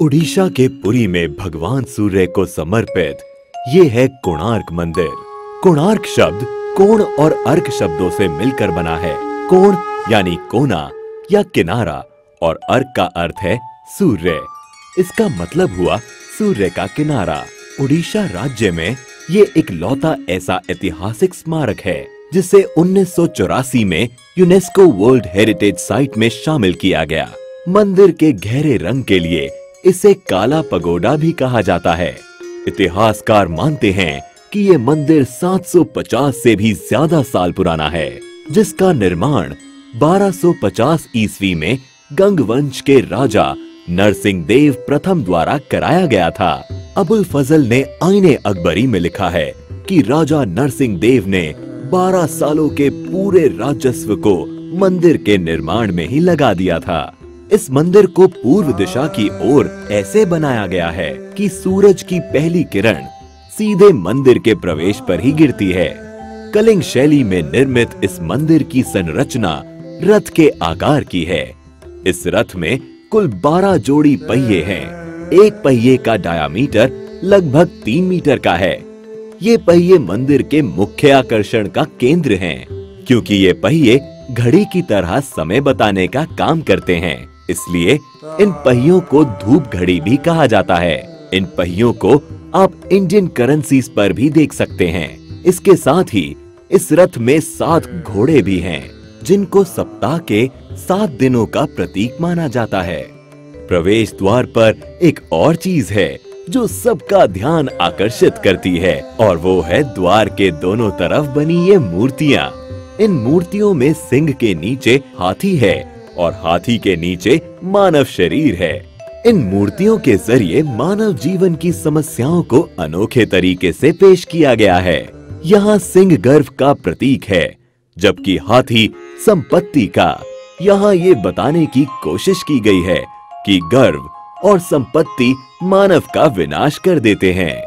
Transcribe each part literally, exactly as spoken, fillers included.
ओडिशा के पुरी में भगवान सूर्य को समर्पित ये है कोणार्क मंदिर। कोणार्क शब्द कोण और अर्क शब्दों से मिलकर बना है। कोण यानी कोना या किनारा और अर्क का अर्थ है सूर्य। इसका मतलब हुआ सूर्य का किनारा। ओडिशा राज्य में ये इकलौता ऐसा ऐतिहासिक स्मारक है जिसे उन्नीस सौ चौरासी में यूनेस्को वर्ल्ड हेरिटेज साइट में शामिल किया गया। मंदिर के गहरे रंग के लिए इसे काला पगोडा भी कहा जाता है। इतिहासकार मानते हैं कि ये मंदिर सात सौ पचास से भी ज्यादा साल पुराना है, जिसका निर्माण बारह सौ पचास ईस्वी में गंग वंश के राजा नरसिंहदेव प्रथम द्वारा कराया गया था। अबुल फजल ने आईने अकबरी में लिखा है कि राजा नरसिंहदेव ने बारह सालों के पूरे राजस्व को मंदिर के निर्माण में ही लगा दिया था। इस मंदिर को पूर्व दिशा की ओर ऐसे बनाया गया है कि सूरज की पहली किरण सीधे मंदिर के प्रवेश पर ही गिरती है। कलिंग शैली में निर्मित इस मंदिर की संरचना रथ के आकार की है। इस रथ में कुल बारह जोड़ी पहिए हैं। एक पहिए का डायामीटर लगभग तीन मीटर का है। ये पहिए मंदिर के मुख्य आकर्षण का केंद्र हैं, क्योंकि ये पहिए घड़ी की तरह समय बताने का काम करते हैं। इसलिए इन पहियों को धूप घड़ी भी कहा जाता है। इन पहियों को आप इंडियन करेंसीज पर भी देख सकते हैं। इसके साथ ही इस रथ में सात घोड़े भी हैं, जिनको सप्ताह के सात दिनों का प्रतीक माना जाता है। प्रवेश द्वार पर एक और चीज है जो सबका ध्यान आकर्षित करती है, और वो है द्वार के दोनों तरफ बनी ये मूर्तियां। इन मूर्तियों में सिंह के नीचे हाथी है और हाथी के नीचे मानव शरीर है। इन मूर्तियों के जरिए मानव जीवन की समस्याओं को अनोखे तरीके से पेश किया गया है। यहाँ सिंह गर्व का प्रतीक है, जबकि हाथी संपत्ति का। यहाँ ये बताने की कोशिश की गई है कि गर्व और संपत्ति मानव का विनाश कर देते हैं।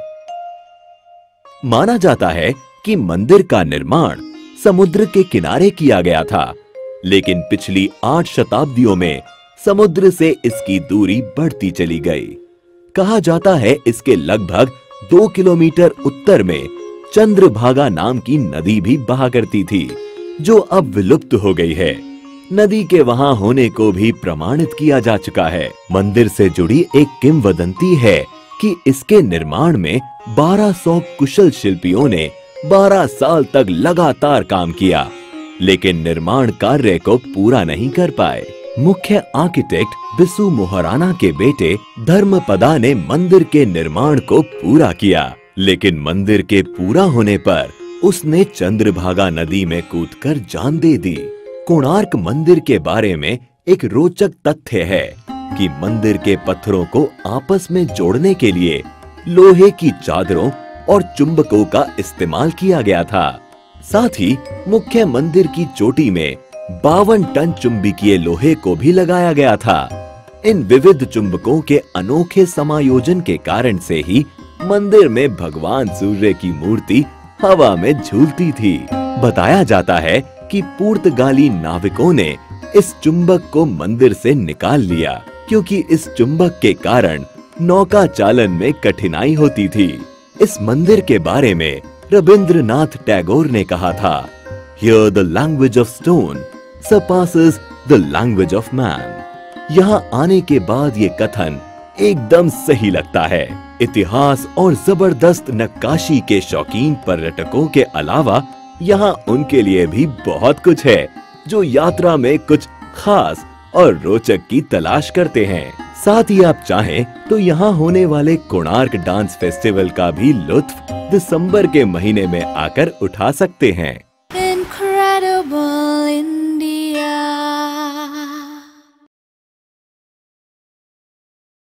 माना जाता है कि मंदिर का निर्माण समुद्र के किनारे किया गया था, लेकिन पिछली आठ शताब्दियों में समुद्र से इसकी दूरी बढ़ती चली गई। कहा जाता है इसके लगभग दो किलोमीटर उत्तर में चंद्रभागा नाम की नदी भी बहा करती थी, जो अब विलुप्त हो गई है। नदी के वहां होने को भी प्रमाणित किया जा चुका है। मंदिर से जुड़ी एक किंवदंती है कि इसके निर्माण में बारह सौ कुशल शिल्पियों ने बारह साल तक लगातार काम किया, लेकिन निर्माण कार्य को पूरा नहीं कर पाए। मुख्य आर्किटेक्ट बिसु मोहराना के बेटे धर्मपदा ने मंदिर के निर्माण को पूरा किया, लेकिन मंदिर के पूरा होने पर उसने चंद्रभागा नदी में कूदकर जान दे दी। कोणार्क मंदिर के बारे में एक रोचक तथ्य है कि मंदिर के पत्थरों को आपस में जोड़ने के लिए लोहे की चादरों और चुंबकों का इस्तेमाल किया गया था। साथ ही मुख्य मंदिर की चोटी में बावन टन चुंबकीय लोहे को भी लगाया गया था। इन विविध चुंबकों के अनोखे समायोजन के कारण से ही मंदिर में भगवान सूर्य की मूर्ति हवा में झूलती थी। बताया जाता है कि पुर्तगाली नाविकों ने इस चुंबक को मंदिर से निकाल लिया, क्योंकि इस चुंबक के कारण नौका चालन में कठिनाई होती थी। इस मंदिर के बारे में रविंद्रनाथ टैगोर ने कहा था, Here the language of stone surpasses the language of man। यहाँ आने के बाद ये कथन एकदम सही लगता है। इतिहास और जबरदस्त नक्काशी के शौकीन पर्यटकों के अलावा यहाँ उनके लिए भी बहुत कुछ है, जो यात्रा में कुछ खास और रोचक की तलाश करते हैं। साथ ही आप चाहें तो यहाँ होने वाले कोणार्क डांस फेस्टिवल का भी लुत्फ दिसंबर के महीने में आकर उठा सकते हैं।